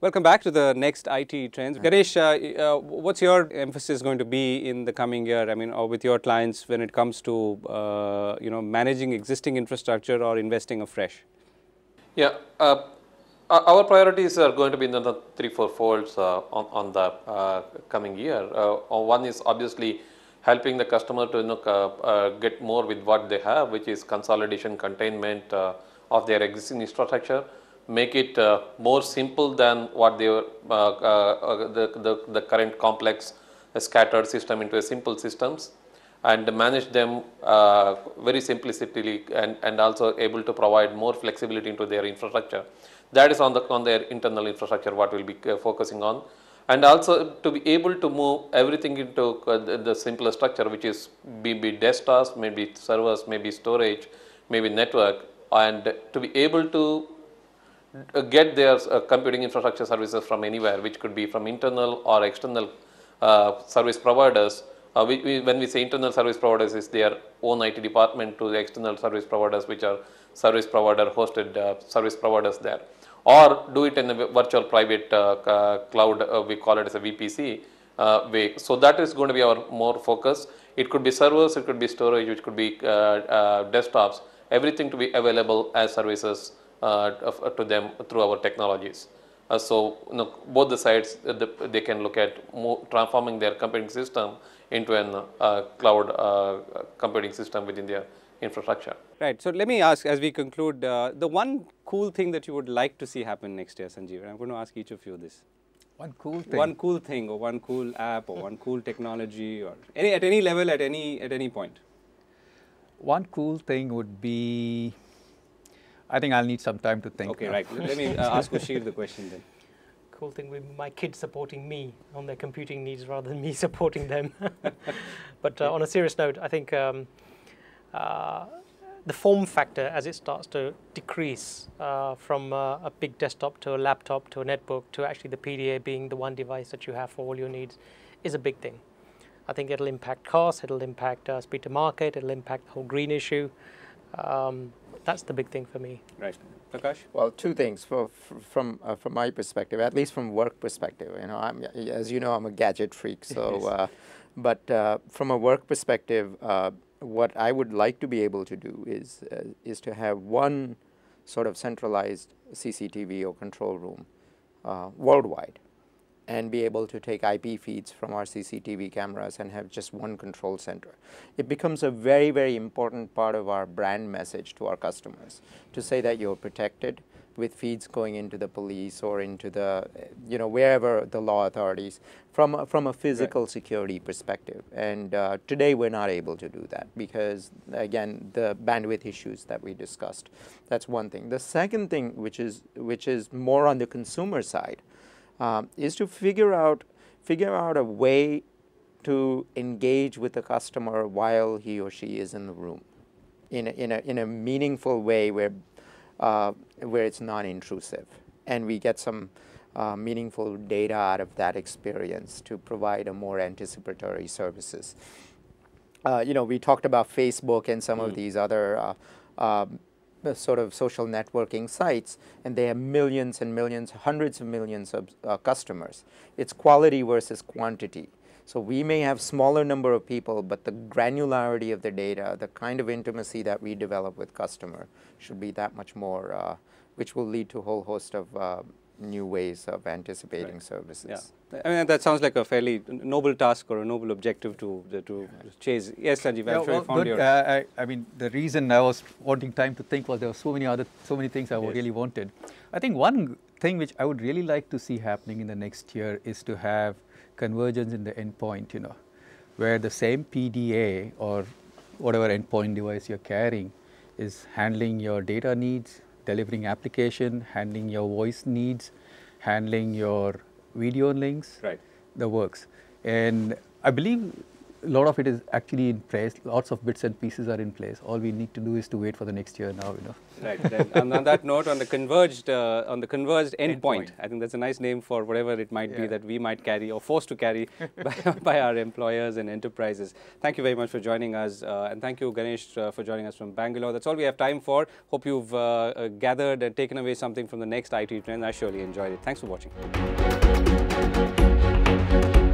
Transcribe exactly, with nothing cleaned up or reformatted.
Welcome back to the next I T Trends. Ganesh, uh, uh, what's your emphasis going to be in the coming year? I mean, or with your clients when it comes to uh, you know managing existing infrastructure or investing afresh? Yeah, uh, our priorities are going to be in the three, four folds uh, on, on the uh, coming year. Uh, one is obviously helping the customer to you know, uh, get more with what they have, which is consolidation, containment uh, of their existing infrastructure, make it uh, more simple than what they were, uh, uh, the, the, the current complex uh, scattered system into a simple systems, and manage them uh, very simplistically and, and also able to provide more flexibility into their infrastructure. That is on the on their internal infrastructure what we'll be uh, focusing on, and also to be able to move everything into uh, the, the simpler structure, which is maybe desktops, maybe servers, maybe storage, maybe network, and to be able to uh, get their uh, computing infrastructure services from anywhere, which could be from internal or external uh, service providers. Uh, we, we, when we say internal service providers, is their own I T department to the external service providers, which are service provider hosted uh, service providers there, or do it in a virtual private uh, cloud. Uh, we call it as a V P C uh, way. So that is going to be our more focus. It could be servers, it could be storage, it could be uh, uh, desktops. Everything to be available as services uh, to them through our technologies. Uh, so you know, both the sides uh, the, they can look at more transforming their computing system into an uh, cloud uh, computing system within their infrastructure. Right. So let me ask, as we conclude, uh, the one cool thing that you would like to see happen next year, Sanjeev. And I'm going to ask each of you this. One cool thing. One cool thing, or one cool app, or one cool technology, or any at any level, at any at any point. One cool thing would be. I think I'll need some time to think. Okay, now. right. Let me uh, ask Bashir the question then. Cool thing with my kids supporting me on their computing needs rather than me supporting them. But uh, on a serious note, I think um, uh, the form factor as it starts to decrease uh, from uh, a big desktop to a laptop to a netbook to actually the P D A being the one device that you have for all your needs is a big thing. I think it'll impact cost, it'll impact uh, speed to market, it'll impact the whole green issue. Um, that's the big thing for me. Right. Prakash? Well, two things for, from uh, from my perspective, at least from work perspective. You know, I'm as you know, I'm a gadget freak. So, uh, but uh, from a work perspective, uh, what I would like to be able to do is uh, is to have one sort of centralized C C T V or control room uh, worldwide, and be able to take I P feeds from our C C T V cameras and have just one control center. It becomes a very, very important part of our brand message to our customers to say that you're protected with feeds going into the police or into the, you know, wherever the law authorities from a, from a physical right. security perspective. And uh, today we're not able to do that because, again, the bandwidth issues that we discussed. That's one thing. The second thing, which is which is more on the consumer side, Um, is to figure out figure out a way to engage with the customer while he or she is in the room, in a, in a, in a meaningful way where uh, where it's non-intrusive, and we get some uh, meaningful data out of that experience to provide a more anticipatory services. Uh, you know, we talked about Facebook and some mm. of these other Uh, um, sort of social networking sites, and they have millions and millions, hundreds of millions of uh, customers. It's quality versus quantity. So we may have smaller number of people, but the granularity of the data, the kind of intimacy that we develop with customer should be that much more, uh, which will lead to a whole host of uh, new ways of anticipating right. services. Yeah. I mean, that sounds like a fairly noble task or a noble objective to to chase. Yes, Sanjeev, yeah, I'm sure well, you found good. your... Uh, I, I mean, the reason I was wanting time to think was there were so many other, so many things I yes. really wanted. I think one thing which I would really like to see happening in the next year is to have convergence in the endpoint, you know, where the same P D A or whatever endpoint device you're carrying is handling your data needs, delivering application, handling your voice needs, handling your video links, right. the works. And I believe a lot of it is actually in place. Lots of bits and pieces are in place. All we need to do is to wait for the next year now, you know. Right. Then, and on that note, on the converged, uh, on the converged endpoint, Endpoint. I think that's a nice name for whatever it might be Yeah. that we might carry or forced to carry by, by our employers and enterprises. Thank you very much for joining us, uh, and thank you, Ganesh, uh, for joining us from Bangalore. That's all we have time for. Hope you've uh, uh, gathered and taken away something from the next I T trend. I surely enjoyed it. Thanks for watching.